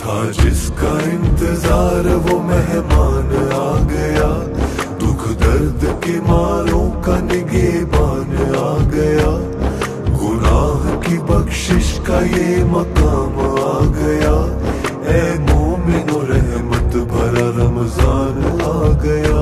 था जिसका इंतजार वो मेहमान आ गया, दुख दर्द के मारों का निगहबान आ गया, गुनाह की बख्शिश का ये मकाम आ गया, ए मोमिनो रहमत भरा रमजान आ गया।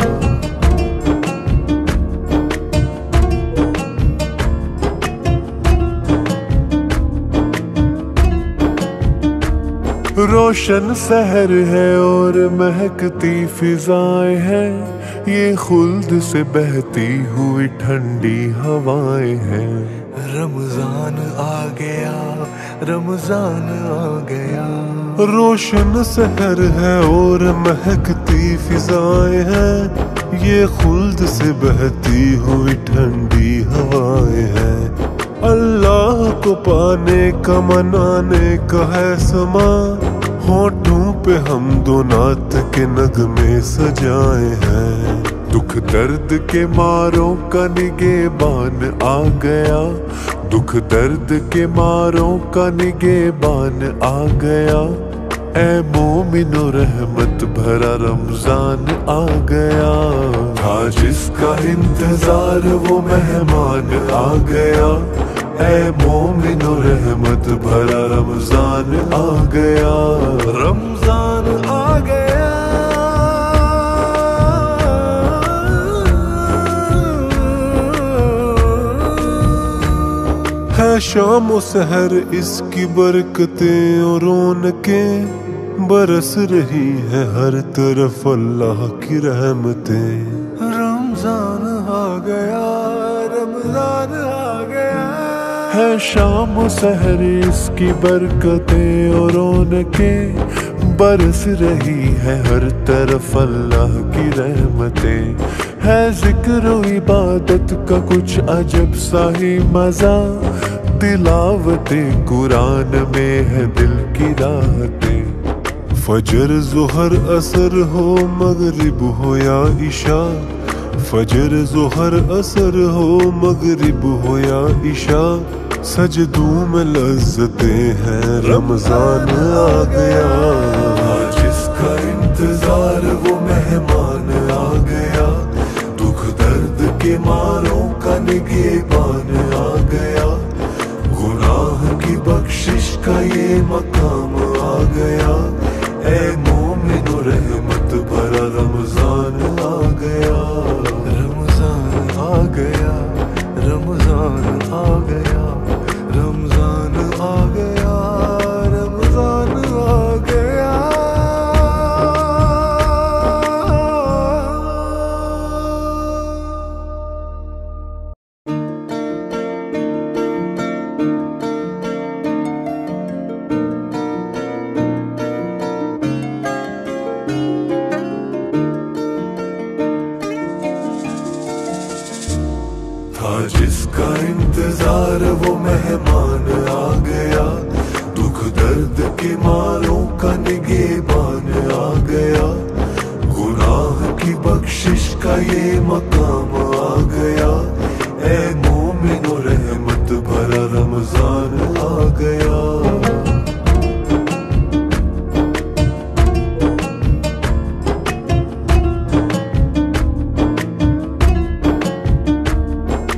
रोशन सहर है और महकती फिजाएं हैं, ये खुल्द से बहती हुई ठंडी हवाएं हैं। रमजान आ गया, रमजान आ गया। रोशन सहर है और महकती फिजाएं हैं, ये खुल्द से बहती हुई ठंडी हवाएं हैं। अल्लाह को पाने का मनाने का है समा, होठों पे हम दो नात के नगमे सजाए हैं। दुख दर्द के मारों का निगहबान आ गया, दुख दर्द के मारों का निगहबान आ गया, ए मोमिनो रहमत भरा रमजान आ गया। था जिसका इंतजार वो मेहमान आ गया, ए मोमिनो रहमत भरा रमजान आ गया, रमजान आ गया। है शाम सहर इसकी बरकतें और रौनकें, बरस रही है हर तरफ अल्लाह की रहमतें। रमजान आ गया, रमजान आ गया। है शाम सहर इसकी बरकतें और रौनकें, बरस रही है हर तरफ अल्लाह की रहमतें। है जिक्र व इबादत का कुछ अजब सा ही मजा, तिलावते कुरान में है दिल की राहतें। फजर ज़ोहर असर हो मगरिब हो या इशा, फजर ज़ोहर असर हो मगरिब हो या इशा, सजदों में लज्जतें हैं रमजान आ गया। जिसका इंतजार वो मेहमान आ गया, दुख दर्द के मारों का निगहबान आ गया, गुनाह की बख्शिश का ये मकाम आ गया, ए मोमिनो रहमत भरा रमजान आ गया, रमजान आ गया, रमजान आ गया, रमजान आ गया, रमजान आ गया। था जिसका इंतजार वो मेहमान आ गया, दुख दर्द के मारों का निगहबान आ गया, गुनाह की बख्शिश का ये मकाम आ गया, ए मोमिनो रहमत भरा रमजान आ गया।